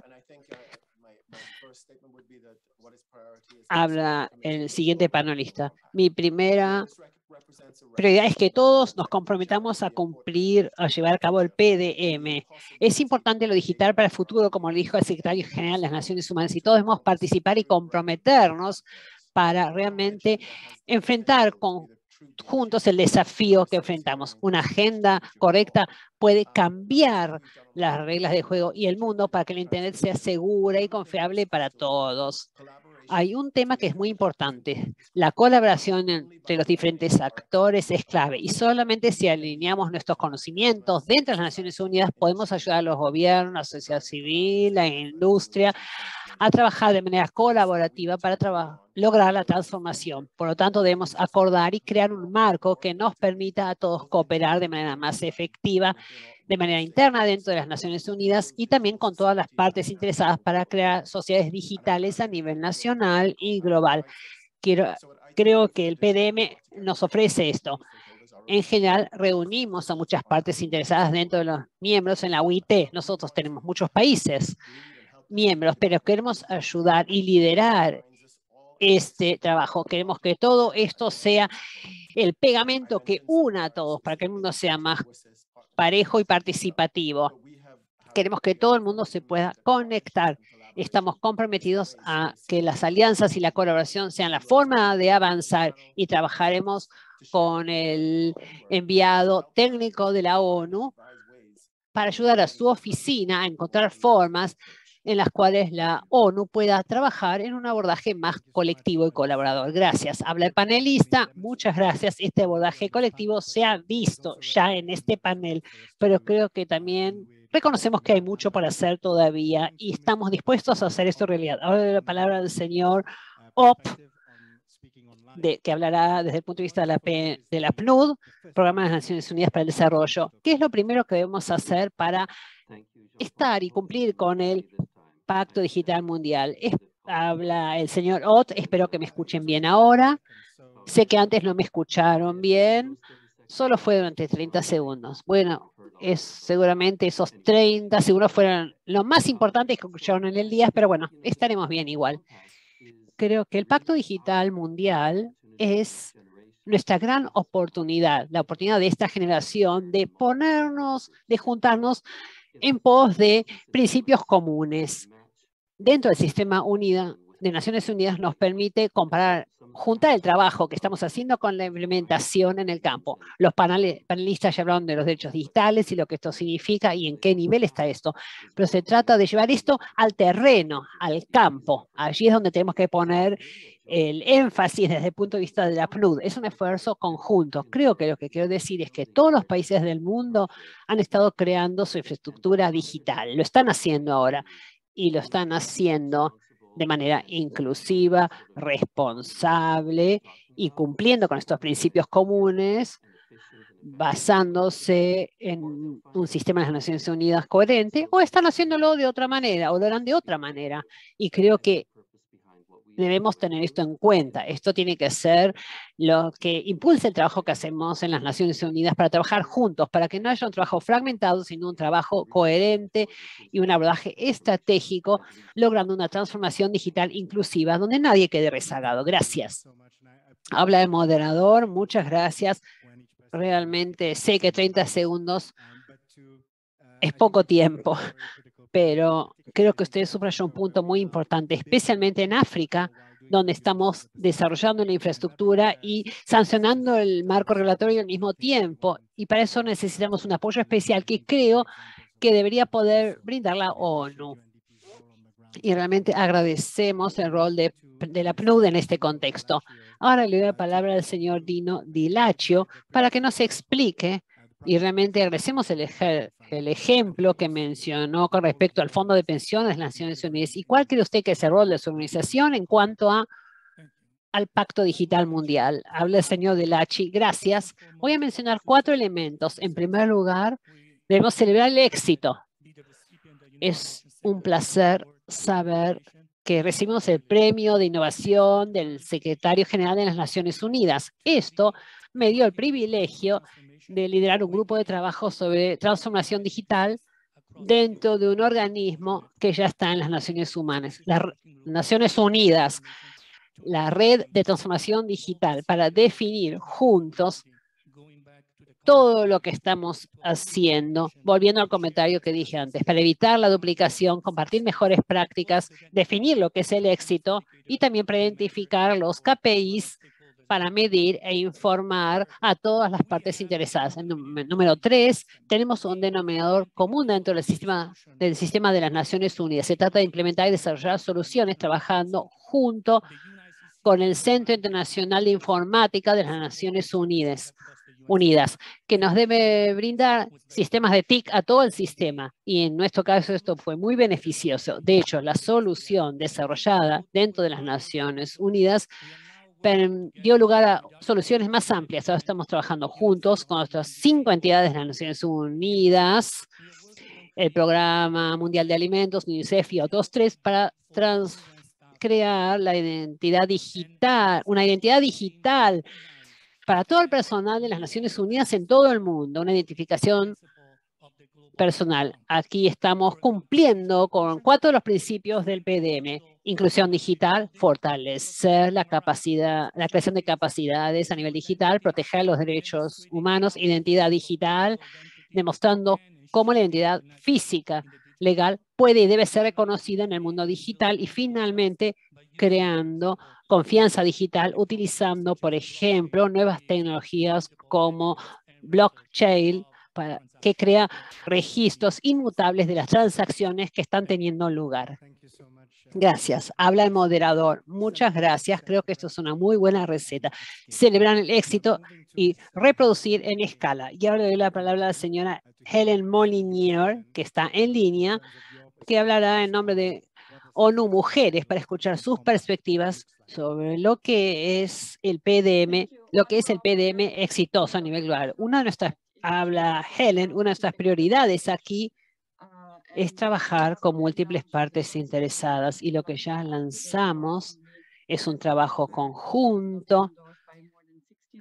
Speaker 4: Habla el siguiente panelista. Mi primera prioridad es que todos nos comprometamos a cumplir, a llevar a cabo el PDM. Es importante lo digital para el futuro, como lo dijo el secretario general de las Naciones Unidas, y todos debemos participar y comprometernos para realmente enfrentar juntos el desafío que enfrentamos. Una agenda correcta puede cambiar las reglas de juego y el mundo para que el Internet sea segura y confiable para todos. Hay un tema que es muy importante. La colaboración entre los diferentes actores es clave y solamente si alineamos nuestros conocimientos dentro de las Naciones Unidas podemos ayudar a los gobiernos, la sociedad civil, la industria a trabajar de manera colaborativa para lograr la transformación. Por lo tanto, debemos acordar y crear un marco que nos permita a todos cooperar de manera más efectiva, de manera interna dentro de las Naciones Unidas y también con todas las partes interesadas para crear sociedades digitales a nivel nacional y global. Creo que el PDM nos ofrece esto. En general, reunimos a muchas partes interesadas dentro de los miembros en la UIT. Nosotros tenemos muchos países miembros, pero queremos ayudar y liderar este trabajo. Queremos que todo esto sea el pegamento que una a todos para que el mundo sea más parejo y participativo. Queremos que todo el mundo se pueda conectar. Estamos comprometidos a que las alianzas y la colaboración sean la forma de avanzar y trabajaremos con el enviado técnico de la ONU para ayudar a su oficina a encontrar formas en las cuales la ONU pueda trabajar en un abordaje más colectivo y colaborador. Gracias. Habla el panelista. Muchas gracias. Este abordaje colectivo se ha visto ya en este panel, pero creo que también reconocemos que hay mucho por hacer todavía y estamos dispuestos a hacer esto realidad. Ahora doy la palabra al señor Op, que hablará desde el punto de vista de la PNUD, Programa de las Naciones Unidas para el Desarrollo. ¿Qué es lo primero que debemos hacer para estar y cumplir con el Pacto Digital Mundial? Habla el señor Ott, espero que me escuchen bien ahora. Sé que antes no me escucharon bien, solo fue durante 30 segundos. Bueno, seguramente esos 30 segundos fueron lo más importante que escucharon en el día, pero bueno, estaremos bien igual. creo que el Pacto Digital Mundial es nuestra gran oportunidad, la oportunidad de esta generación de juntarnos en pos de principios comunes. Dentro del sistema de Naciones Unidas nos permite juntar el trabajo que estamos haciendo con la implementación en el campo. Los panelistas ya hablaron de los derechos digitales y lo que esto significa y en qué nivel está esto. Pero se trata de llevar esto al terreno, al campo. Allí es donde tenemos que poner el énfasis desde el punto de vista de la PNUD. Es un esfuerzo conjunto. Creo que lo que quiero decir es que todos los países del mundo han estado creando su infraestructura digital. Lo están haciendo ahora y lo están haciendo de manera inclusiva, responsable y cumpliendo con estos principios comunes, basándose en un sistema de las Naciones Unidas coherente, o están haciéndolo de otra manera, o lo harán de otra manera. Y creo que debemos tener esto en cuenta. Esto tiene que ser lo que impulse el trabajo que hacemos en las Naciones Unidas para trabajar juntos, para que no haya un trabajo fragmentado, sino un trabajo coherente y un abordaje estratégico, logrando una transformación digital inclusiva donde nadie quede rezagado. Gracias. Habla el moderador. Muchas gracias. Realmente sé que 30 segundos es poco tiempo, pero creo que usted subrayó un punto muy importante, especialmente en África, donde estamos desarrollando una infraestructura y sancionando el marco regulatorio al mismo tiempo. Y para eso necesitamos un apoyo especial que creo que debería poder brindar la ONU. Y realmente agradecemos el rol de la PNUD en este contexto. Ahora le doy la palabra al señor Dino Di Laccio para que nos explique. Y realmente agradecemos el ejemplo que mencionó con respecto al Fondo de Pensiones de las Naciones Unidas. ¿Y cuál cree usted que es el rol de su organización en cuanto al Pacto Digital Mundial? Habla el señor Di Laccio. Gracias. Voy a mencionar 4 elementos. En primer lugar, debemos celebrar el éxito. Es un placer saber que recibimos el premio de innovación del secretario general de las Naciones Unidas. Esto me dio el privilegio de liderar un grupo de trabajo sobre transformación digital dentro de un organismo que ya está en las Naciones Unidas, la Red de Transformación Digital, para definir juntos todo lo que estamos haciendo, volviendo al comentario que dije antes, para evitar la duplicación, compartir mejores prácticas, definir lo que es el éxito y también para identificar los KPIs para medir e informar a todas las partes interesadas. Número 3, tenemos un denominador común dentro del sistema de las Naciones Unidas. Se trata de implementar y desarrollar soluciones trabajando junto con el Centro Internacional de Informática de las Naciones Unidas, que nos debe brindar sistemas de TIC a todo el sistema. Y en nuestro caso esto fue muy beneficioso. De hecho, la solución desarrollada dentro de las Naciones Unidas dio lugar a soluciones más amplias. Ahora estamos trabajando juntos con otras 5 entidades de las Naciones Unidas, el Programa Mundial de Alimentos, UNICEF y otros 3 para crear la identidad digital, una identidad digital para todo el personal de las Naciones Unidas en todo el mundo, una identificación personal. Aquí estamos cumpliendo con 4 de los principios del PDM. Inclusión digital, fortalecer la creación de capacidades a nivel digital, proteger los derechos humanos, identidad digital, demostrando cómo la identidad física legal puede y debe ser reconocida en el mundo digital y finalmente creando confianza digital utilizando, por ejemplo, nuevas tecnologías como blockchain que crea registros inmutables de las transacciones que están teniendo lugar. Gracias. Habla el moderador. Muchas gracias. Creo que esto es una muy buena receta. Celebrar el éxito y reproducir en escala. Y ahora le doy la palabra a la señora Helen Molinier, que está en línea, que hablará en nombre de ONU Mujeres para escuchar sus perspectivas sobre lo que es el PDM, exitoso a nivel global. Habla Helen, una de nuestras prioridades aquí es trabajar con múltiples partes interesadas y lo que ya lanzamos es un trabajo conjunto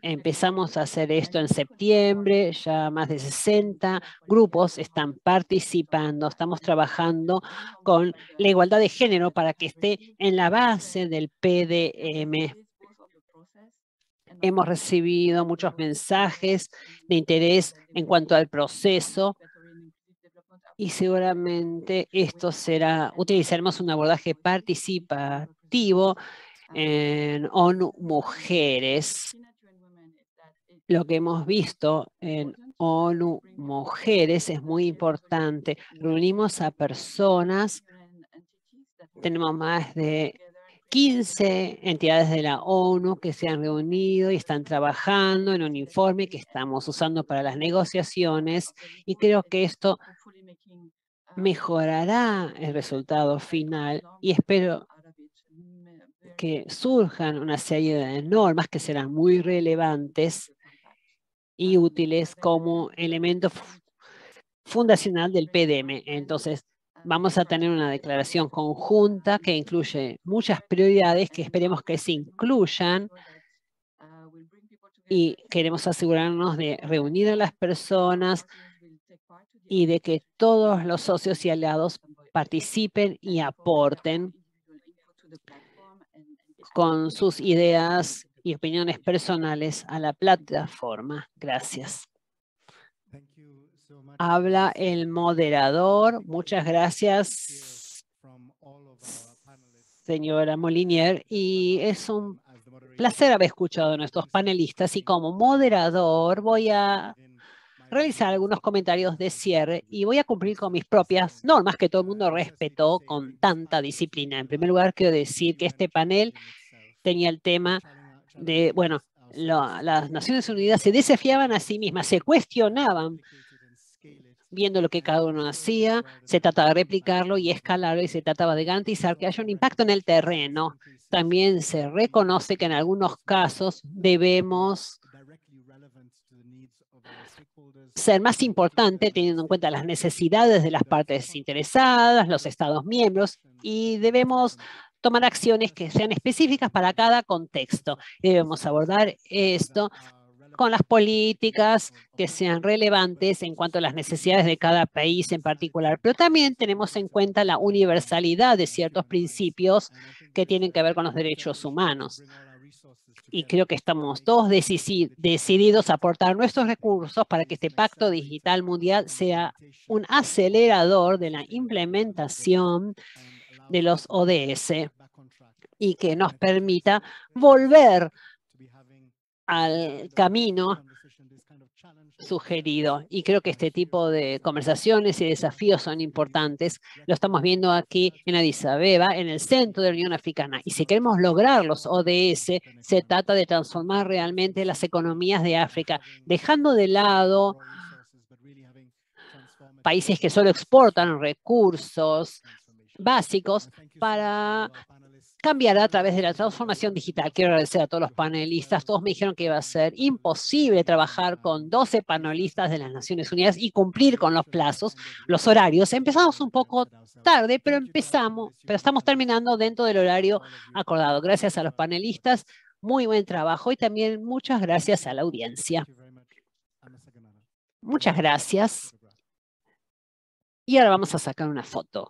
Speaker 4: Empezamos a hacer esto en septiembre, ya más de 60 grupos están participando. Estamos trabajando con la igualdad de género para que esté en la base del PDM. Hemos recibido muchos mensajes de interés en cuanto al proceso y seguramente esto será, utilizaremos un abordaje participativo en ONU Mujeres. Lo que hemos visto en ONU Mujeres es muy importante. Reunimos a personas, tenemos más de 15 entidades de la ONU que se han reunido y están trabajando en un informe que estamos usando para las negociaciones y creo que esto mejorará el resultado final y espero que surjan una serie de normas que serán muy relevantes y útiles como elemento fundacional del PDM. Entonces, vamos a tener una declaración conjunta que incluye muchas prioridades que esperemos que se incluyan y queremos asegurarnos de reunir a las personas y de que todos los socios y aliados participen y aporten con sus ideas y opiniones personales a la plataforma. Gracias. Habla el moderador. Muchas gracias, señora Molinier. Y es un placer haber escuchado a nuestros panelistas. Y como moderador voy a realizar algunos comentarios de cierre y voy a cumplir con mis propias normas que todo el mundo respetó con tanta disciplina. En primer lugar, quiero decir que este panel tenía el tema de, bueno, las Naciones Unidas se desafiaban a sí mismas, se cuestionaban viendo lo que cada uno hacía, se trataba de replicarlo y escalarlo y se trataba de garantizar que haya un impacto en el terreno. También se reconoce que en algunos casos debemos ser más importante teniendo en cuenta las necesidades de las partes interesadas, los Estados miembros, y debemos tomar acciones que sean específicas para cada contexto. Debemos abordar esto con las políticas que sean relevantes en cuanto a las necesidades de cada país en particular, pero también tenemos en cuenta la universalidad de ciertos principios que tienen que ver con los derechos humanos. Y creo que estamos todos decididos a aportar nuestros recursos para que este Pacto Digital Mundial sea un acelerador de la implementación de los ODS y que nos permita volver al camino sugerido. Y creo que este tipo de conversaciones y desafíos son importantes. Lo estamos viendo aquí en Addis Abeba, en el centro de la Unión Africana. Y si queremos lograr los ODS, se trata de transformar realmente las economías de África, dejando de lado países que solo exportan recursos básicos para cambiará a través de la transformación digital. Quiero agradecer a todos los panelistas. Todos me dijeron que iba a ser imposible trabajar con 12 panelistas de las Naciones Unidas y cumplir con los plazos, los horarios. Empezamos un poco tarde, pero estamos terminando dentro del horario acordado. Gracias a los panelistas, muy buen trabajo y también muchas gracias a la audiencia. Muchas gracias. Y ahora vamos a sacar una foto.